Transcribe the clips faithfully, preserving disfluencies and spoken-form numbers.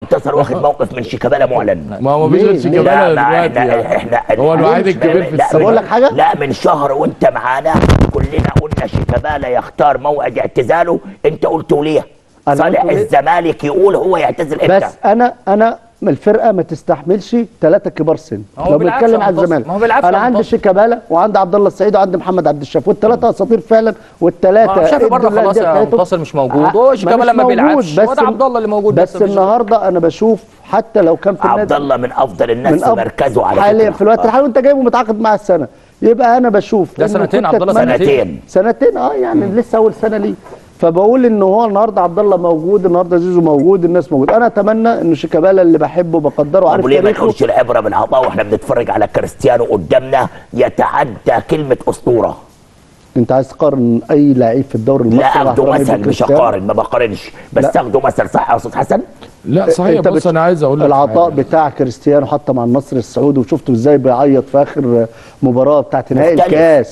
منتصر واخد موقف من شيكابالا معلن. ما هو مفيش شيكابالا دلوقتي يعني. احنا هو الوحيد الكبير في السن. بقول لك حاجه، لا من شهر وانت معانا كلنا قلنا شيكابالا يختار موعد اعتزاله، انت قلتوا ليه؟ صالح الزمالك يقول هو يعتزل امتى؟ بس انا انا الفرقه ما تستحملش ثلاثه كبار سن. لو بنتكلم على الزمالك انا عندي شيكابالا وعندي عبد الله السعيد وعندي محمد عبد الشافي، والثلاثه اساطير فعلا، والثلاثه شافي برضه خلاص يا منتصر مش موجود، هو شيكابالا ما بيلعبش، هو ده عبد الله اللي موجود. بس, بس النهارده انا بشوف حتى لو كان في النادي عبد الله من افضل الناس في مركزه على حاليا في الوقت الحالي، وانت جايبه متعاقد مع السنه، يبقى انا بشوف ده سنتين عبد الله، سنتين سنتين اه يعني مم. لسه اول سنه ليه. فبقول ان هو النهارده عبد الله موجود، النهارده زيزو موجود، الناس موجود. انا اتمنى ان شيكابالا اللي بحبه وبقدره وعارف تاريخه. ليه ما نقولش العبره بالعطاء واحنا بنتفرج على كريستيانو قدامنا يتعدى كلمه اسطوره؟ انت عايز تقارن اي لعيب في الدوري المصري؟ لا اخده مثل، مش اقارن، ما بقارنش، بس اخده مثل. صح يا استاذ حسن؟ لا صحيح. بص انا عايز اقول لك العطاء بتاع كريستيانو حتى مع النصر السعودي، وشفته ازاي بيعيط في اخر مباراه بتاعت نهائي الكاس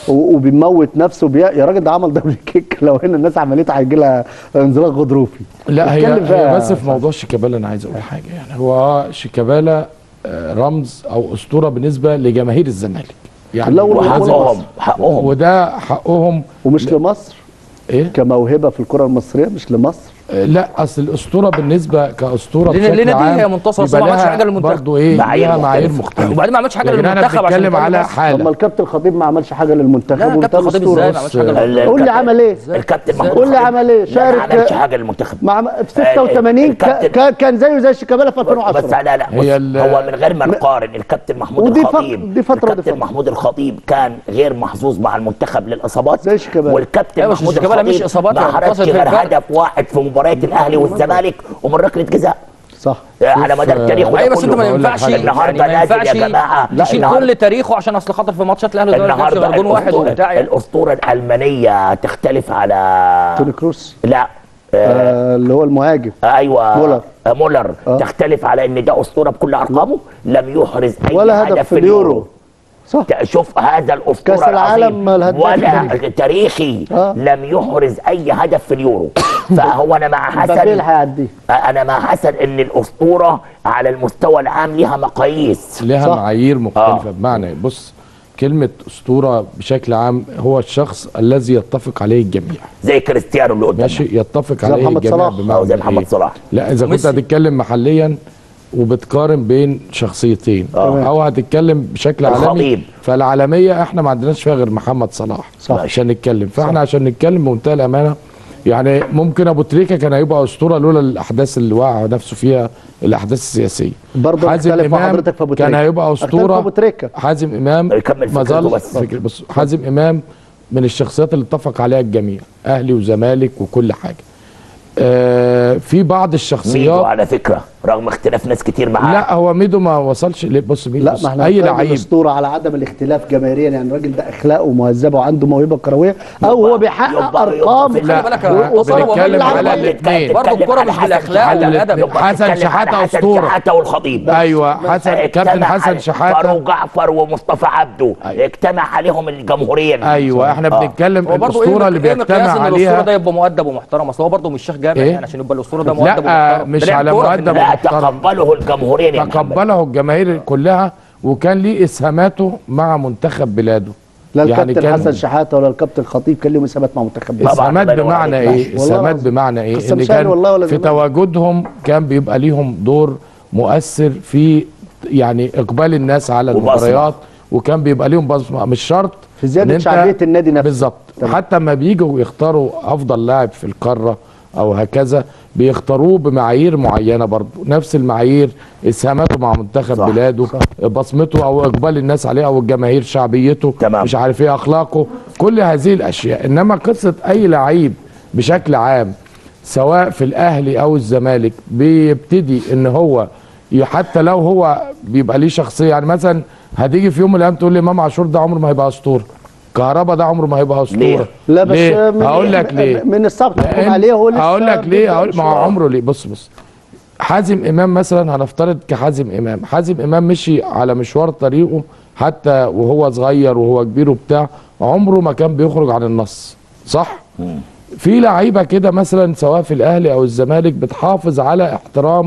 وبيموت نفسه بي... يا راجل ده عمل دبل كيك، لو ان الناس عملته هيجي لها انزلاق غضروفي. لا هي, هي بس في موضوع شيكابالا انا عايز اقول حاجه. يعني هو شيكابالا رمز او اسطوره بالنسبه لجماهير الزمالك، يعني حقهم حقهم وده حقهم، ومش لمصر ايه كموهبه في الكره المصريه، مش لمصر. لا اصل الاسطوره بالنسبه كاسطوره بشكل عام هي منتصر ما عملش حاجه للمنتخب برضه ايه ليها معايير مختلفه، وبعدين ما عملش حاجه للمنتخب عشان بنتكلم على حاله. اما الكابتن الخطيب ما عملش حاجه للمنتخب. لا الكابتن الخطيب ازاي ما عملش حاجه للمنتخب؟ قول لي عمل ايه؟ الكابتن محمود قول لي عمل ايه؟ شارك ما عملش حاجه للمنتخب مع في ستة وثمانين كان زيه زي شيكابالا في ألفين وعشرة. بس لا لا هو من غير ما نقارن الكابتن محمود الخطيب، دي فتره الكابتن محمود الخطيب كان غير محظوظ مع المنتخب للاصابات زي شيكابالا، والكابتن محمود الخطيب مش اصابات، ما حرزش غير هدف واحد في مباريات الاهلي والزمالك ومن ركله جزاء. صح على مدار تاريخه. ايوه بس انت ما ينفعش النهارده نازل يا جماعه يشيل كل تاريخه عشان اصل خاطر في ماتشات الاهلي والزمالك غير جون واحد وبتاع. الاسطوره الالمانيه تختلف على توني كروس. لا آه اللي هو المهاجم ايوه مولر مولر آه. تختلف على ان ده اسطوره بكل ارقامه، لم يحرز اي ولا هدف في اليورو. صح. شوف هذا الاسطوره كاس العالم ولا تاريخي آه. لم يحرز اي هدف في اليورو. فهو انا مع حسن انا مع حسن ان الاسطوره على المستوى العام ليها مقاييس، ليها معايير مختلفه. آه. بمعنى بص كلمه اسطوره بشكل عام هو الشخص الذي يتفق عليه الجميع، زي كريستيانو اللي قدامنا ماشي، يتفق عليه الجميع بمعنى زي محمد صلاح. لا اذا كنت هتتكلم محليا وبتقارن بين شخصيتين آه. او هتتكلم بشكل عالمي، فالعالميه احنا ما عندناش فيها غير محمد صلاح صح. عشان نتكلم، فاحنا صح. عشان نتكلم بمنتهى الامانه يعني ممكن ابو تريكه كان هيبقى اسطوره لولا الاحداث اللي وقع نفسه فيها، الاحداث السياسيه. برضه حازم امام كان هيبقى اسطوره. حازم امام ما زال بس حازم امام من الشخصيات اللي اتفق عليها الجميع، اهلي وزمالك وكل حاجه. آه في بعض الشخصيات ميدو على فكره رغم اختلاف ناس كتير معاه. لا هو ميدو ما وصلش. بص ميدو لا ما احنا اي لعيب اسطوره على عدم الاختلاف جماهيريا، يعني الراجل ده اخلاقه مهذبه وعنده موهبه كرويه او هو بيحقق ارقام. لا بنتكلم على الاثنين برضه الكوره مش بالاخلاق والادب. حسن شحاته اسطوره. شحاته والخطيب ايوه حسن كابتن حسن شحاته فاروق جعفر ومصطفى عبده أيوة. اجتمع عليهم الجمهوريين. ايوه احنا بنتكلم الاسطوره اللي بيجتمع عليها. الاسطوره ده يبقى مؤدب ومحترم، اصل هو برضه مش شيخ جامع يعني عشان يبقى الاسطوره ده مؤدب ومحترم. لا مش على مؤدب ومحترم، تقبله الجمهورين، تقبله الجماهير كلها، وكان ليه اسهاماته مع منتخب بلاده. لا الكابتن يعني حسن شحاته ولا الكابتن الخطيب كان لهم اسهامات مع منتخب بلاده. اسهامات بمعنى ايه؟ اسهامات بمعنى ايه؟ ان كان في تواجدهم كان بيبقى ليهم دور مؤثر في يعني اقبال الناس على المباريات، وكان بيبقى ليهم بصمه، مش شرط في زياده شعبيه النادي نفسه. بالظبط. حتى لما بييجوا يختاروا افضل لاعب في القاره او هكذا بيختاروه بمعايير معينه، برضه نفس المعايير، اسهاماته مع منتخب صح بلاده صح. بصمته او اقبال الناس عليه او الجماهير، شعبيته تمام. مش عارف ايه، اخلاقه، كل هذه الاشياء. انما قصه اي لعيب بشكل عام سواء في الاهلي او الزمالك بيبتدي ان هو حتى لو هو بيبقى ليه شخصيه، يعني مثلا هتيجي في يوم من الايام تقول لي امام عاشور ده عمره ما هيبقى اسطوره، كهربا ده عمره ما هيبقى اسطوره. لا بس هقول لك ليه من الصبر تحكم عليه هو لسه. هقول لك ليه، هقول ما هو عمره ليه. بص بص حازم امام مثلا، هنفترض كحازم امام، حازم امام مشي على مشوار طريقه حتى وهو صغير وهو كبير وبتاع، عمره ما كان بيخرج عن النص صح؟ في لعيبه كده مثلا سواء في الاهلي او الزمالك بتحافظ على احترام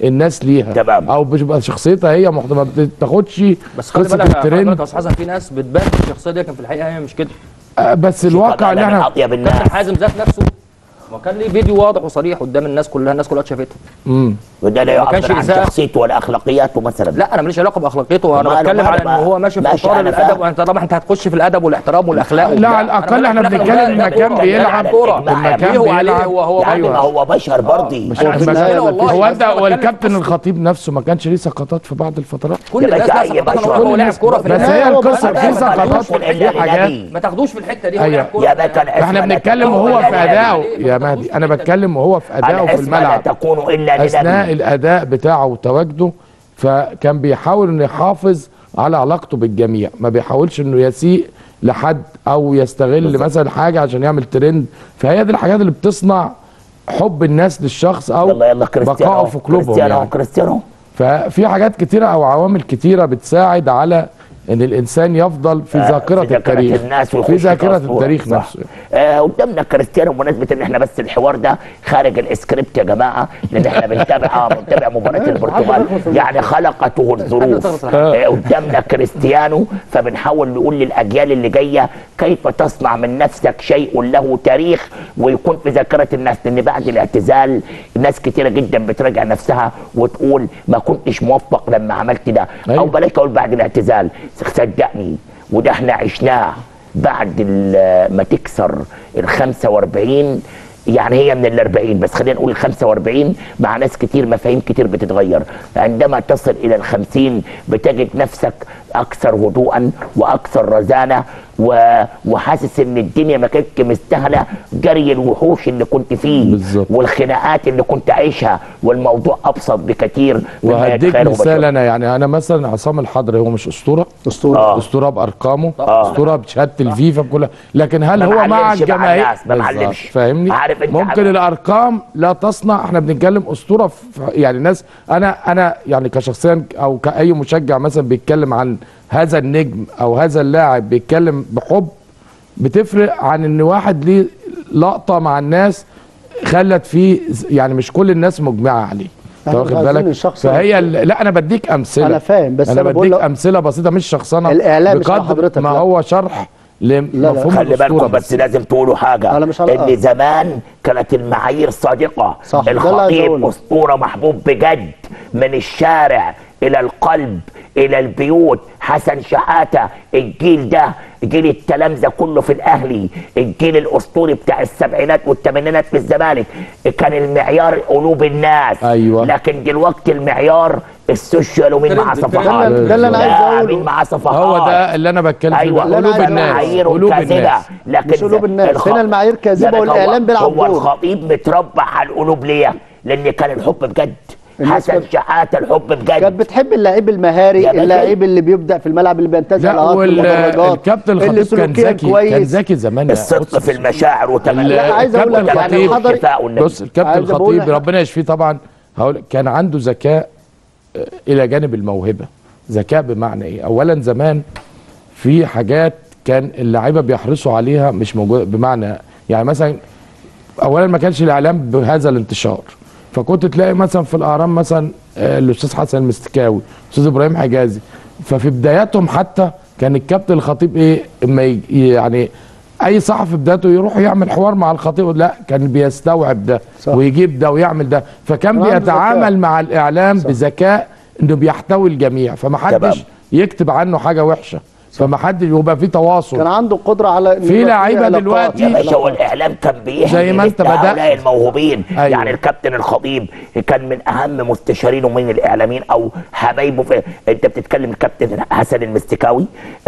الناس ليها تمام. او بتبقى شخصيتها هي محت... ما بتاخدش. بس خلي بالك يا استاذ حسن، في ناس بتبان الشخصيه دي لكن في الحقيقه هي مش كده. آه بس الواقع اللي احنا كابتن حازم ذات نفسه ما كان ليه فيديو واضح وصريح قدام الناس كلها، الناس كلها شافته. امم وده لا يعبر عن شخصيته ولا اخلاقياته مثلا. لا انا ماليش علاقه باخلاقيته، انا بتكلم على ان هو ماشي في اطار الادب، وانت طبعا انت هتخش في الادب والاحترام والاخلاق. لا على الاقل احنا بنتكلم المكان بيلعب كوره، المكان هو عليه هو هو يعني ما هو بشر برضه. هو انت والكابتن الخطيب نفسه ما كانش ليه سقطات في بعض الفترات؟ كل الناس هو لاعب كوره في بس هي القصه في سقطات في حاجات ما تاخدوش في الحته دي. هو لاعب كوره احنا بنتكلم وهو في ادائه يا مهدي، انا بتكلم وهو في ادائه في الملعب تكون الا اثناء الاداء بتاعه وتواجده، فكان بيحاول انه يحافظ على علاقته بالجميع، ما بيحاولش انه يسيء لحد او يستغل مثلا حاجه عشان يعمل ترند. فهي دي الحاجات اللي بتصنع حب الناس للشخص او يلا يلا بقائه في كلوبهم. كريستيانو يعني. كريستيانو ففي حاجات كتيره او عوامل كتيره بتساعد على ان الانسان يفضل في ذاكره في التاريخ، الناس في ذاكره التاريخ نفسه. آه قدامنا كريستيانو، بمناسبه ان احنا بس الحوار ده خارج الاسكريبت يا جماعه، لان احنا بنتابع اه بنتابع مباراه البرتغال، يعني خلقته الظروف. آه قدامنا كريستيانو، فبنحاول نقول للاجيال اللي جايه كيف تصنع من نفسك شيء له تاريخ ويكون في ذاكره الناس، لان بعد الاعتزال ناس كتيره جدا بتراجع نفسها وتقول ما كنتش موفق لما عملت ده، او بلاش اقول بعد الاعتزال، صدقني وده احنا عشناه بعد ما تكسر ال خمسة وأربعين، يعني هي من ال أربعين بس خلينا نقول ال خمسة وأربعين، مع ناس كتير مفاهيم كتير بتتغير. عندما تصل الى ال خمسين بتجد نفسك اكثر هدوءا واكثر رزانه وحاسس ان الدنيا ما كانتش مستاهله جري الوحوش اللي كنت فيه بالزبط. والخناقات اللي كنت عايشها، والموضوع ابسط بكتير. وهديك مثال، انا يعني انا مثلا عصام الحضري هو مش اسطوره؟ اسطوره آه. اسطوره بارقامه، آه. اسطوره بشهاده الفيفا بكلها، لكن هل هو مع الجماهير؟ ما معلمش، فاهمني؟ ممكن الارقام لا تصنع، احنا بنتكلم اسطوره يعني ناس، انا انا يعني كشخصيا او كاي مشجع مثلا بيتكلم عن هذا النجم او هذا اللاعب بيتكلم بحب، بتفرق عن ان واحد ليه لقطه مع الناس خلت فيه، يعني مش كل الناس مجمعه عليه، انت واخد بالك؟ فهي لا انا بديك امثله، انا فاهم، بس انا, أنا بديك امثله بسيطه مش شخصنه الاعلام مش حضرتك، ما هو شرح لمفهوم خلي بالكم بس لازم تقولوا حاجه، ان زمان كانت المعايير صادقه. صح. الخطيب اسطوره محبوب بجد، من الشارع الى القلب الى البيوت. حسن شحاته، الجيل ده جيل التلامذه كله في الاهلي، الجيل الاسطوري بتاع السبعينات والثمانينات في الزمالك، كان المعيار قلوب الناس. أيوة. لكن دلوقتي المعيار السوشيال ومين مع صفحات، ده اللي انا عايز اقوله، مين مع صفحات، هو ده اللي انا بتكلم فيه. أيوة. قلوب الناس، قلوب الناس، لكن مش قلوب الناس. الخ... هنا المعايير كاذبه والاعلام بيلعب دور. هو الخطيب متربع على القلوب ليه؟ لان كان الحب بجد. حسن شحاته الحب بجد، كانت بتحب اللعيب المهاري، اللعيب اللي بيبدأ في الملعب، اللي بينتزع الارض والمدرجات. الكابتن الخطيب كان ذكي، كان ذكي زمان، الصدق في المشاعر وتمام. لا عايز اقول لك يعني الخطيب، بص الكابتن الخطيب ربنا يشفيه طبعا، هقول كان عنده ذكاء الى جانب الموهبه. ذكاء بمعنى ايه؟ اولا زمان في حاجات كان اللعيبه بيحرصوا عليها مش موجوده، بمعنى يعني مثلا اولا ما كانش الاعلام بهذا الانتشار، فكنت تلاقي مثلا في الاهرام مثلا الاستاذ حسن المستكاوي، الاستاذ ابراهيم حجازي، ففي بداياتهم حتى كان الكابتن الخطيب ايه اما يعني اي صحفي في بدايته يروح يعمل حوار مع الخطيب، لا كان بيستوعب ده صح. ويجيب ده ويعمل ده، فكان بيتعامل مع الاعلام صح. بذكاء انه بيحتوي الجميع، فمحدش يكتب عنه حاجه وحشه، فما حد يبقى في تواصل، كان عنده قدره على في لعيبه دلوقتي يا باشا. والاعلام كان بيحكي زي ما انت بدات الموهوبين. أيوة. يعني الكابتن الخطيب كان من اهم مستشارينه من الاعلاميين او حبايبه في... انت بتتكلم الكابتن حسن المستكاوي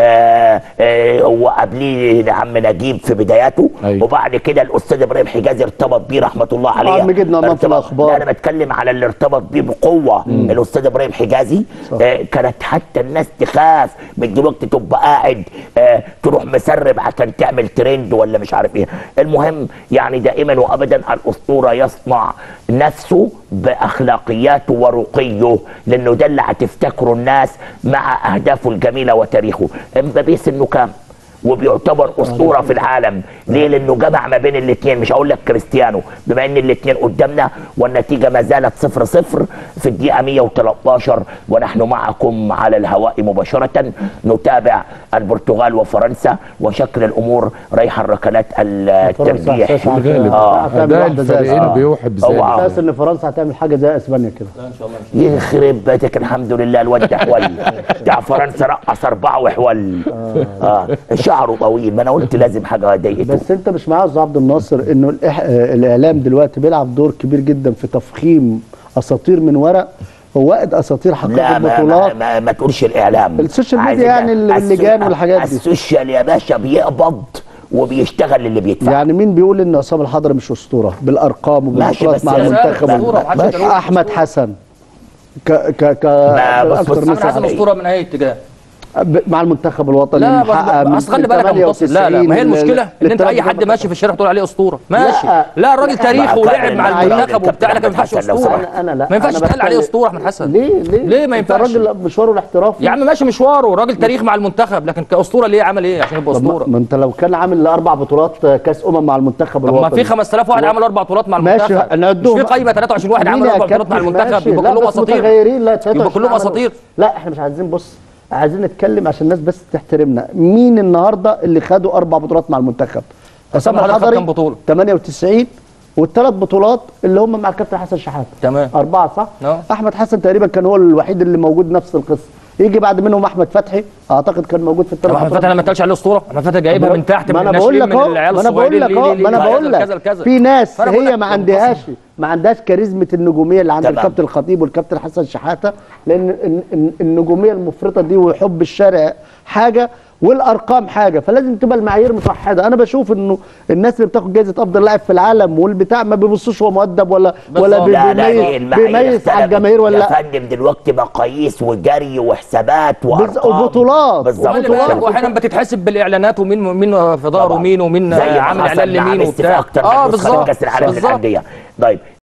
آه آه وقبليه عم نجيب في بداياته. أيوة. وبعد كده الاستاذ ابراهيم حجازي ارتبط بيه رحمه الله عليه، عم جدنا في الاخبار. انا بتكلم على اللي ارتبط بيه بقوه مم. الاستاذ ابراهيم حجازي. آه كانت حتى الناس تخاف من دلوقتي تبقى قاعد آه تروح مسرب عشان تعمل ترند ولا مش عارف ايه. المهم يعني دائما وابدا الاسطوره يصنع نفسه باخلاقياته ورقيه، لانه ده اللي هتفتكره الناس مع اهدافه الجميله وتاريخه. امبابي سنه كام؟ وبيعتبر اسطوره في العالم. ليه؟ لانه جمع ما بين الاثنين. مش هقول لك كريستيانو بما ان الاثنين قدامنا والنتيجه ما زالت صفر صفر في الدقيقه مئة وثلاثة عشر ونحن معكم على الهواء مباشره نتابع البرتغال وفرنسا وشكل الامور رايحه الركلات الترجيح. اه ده الفريقين بيوحي بذلك. اساس ان فرنسا هتعمل حاجه زي اسبانيا كده. لا ان شاء الله مش يخرب بيتك. الحمد لله الواد ده حول بتاع فرنسا رقص اربعه وحول. اه شعره طويل. ما انا قلت لازم حاجه ضايقته. بس انت مش معايا يا استاذ عبد الناصر انه الإح... الاعلام دلوقتي بيلعب دور كبير جدا في تفخيم اساطير من ورق ووقت اساطير حققت لا ما, بطولات. ما, ما, ما تقولش الاعلام. السوشيال ميديا يعني اللجان والحاجات دي. السوشيال يا باشا بيقبض وبيشتغل اللي بيدفع. يعني مين بيقول ان عصام الحضري مش اسطوره بالارقام وبالبطولات مع المنتخب؟ احمد حسن ك ك ك احمد حسن اسطوره من اي اتجاه مع المنتخب الوطني. لا بس خلي بالك يا منتصر. لا لا ما هي المشكله ان انت اي حد ماشي في الشارع تقول عليه اسطوره ماشي. لا, لا الراجل تاريخه ولعب مع المنتخب وبتاع لكن ما ينفعش اسطوره. انا لا ما ينفعش تقول عليه اسطوره احمد حسن. ليه ليه ليه ما ينفعش؟ الراجل مشواره الاحترافي يا عم ماشي مشواره راجل تاريخ مع المنتخب لكن كاسطوره ليه عمل ايه عشان يبقى اسطوره؟ ما انت لو كان عامل اربع بطولات كاس امم مع المنتخب الوطني. طب ما في خمسة آلاف واحد عمل اربع بطولات مع المنتخب. ماشي نعدهم. مش في قايمه ثلاثة وعشرين واحد عمل اربع بطولات مع المنتخب يبقى كلهم اساطير. يبقى كلهم اساطير. لا احنا مش عايزين بص عايزين نتكلم عشان الناس بس تحترمنا. مين النهارده اللي خدوا اربع بطولات مع المنتخب؟ عصام الحضري كام بطوله؟ ثمانية وتسعين والثلاث بطولات اللي هم مع الكابتن حسن شحاته. تمام اربعه صح؟ أوه. احمد حسن تقريبا كان هو الوحيد اللي موجود نفس القصه. يجي بعد منهم احمد فتحي اعتقد كان موجود في الثلاث. احمد فتحي انا ما قلتش عليه اسطوره. احمد فتحي جايبها من تحت من الناشئين من العيال الصغيرين. ما انا بقول لك في ناس هي ما عندهاش ما عندهاش كاريزمه النجوميه اللي عند الكابتن الخطيب والكابتن حسن شحاته. لان النجوميه المفرطه دي وحب الشارع حاجه والارقام حاجه. فلازم تبقى المعايير متوحده. انا بشوف انه الناس اللي بتاخد جائزه افضل لاعب في العالم والبتاع ما بيبصوش هو مؤدب ولا ولا بيميز بيميز على الجماهير ولا لا. يا فندم دلوقتي مقاييس وجري وحسابات وارقام وبطولات بالظبط. واحيانا بتتحسب بالاعلانات ومين مين في ظهره مين ومين عامل اعلان لمين وبتاع. اه بالظبط كاس العالم للانديه. طيب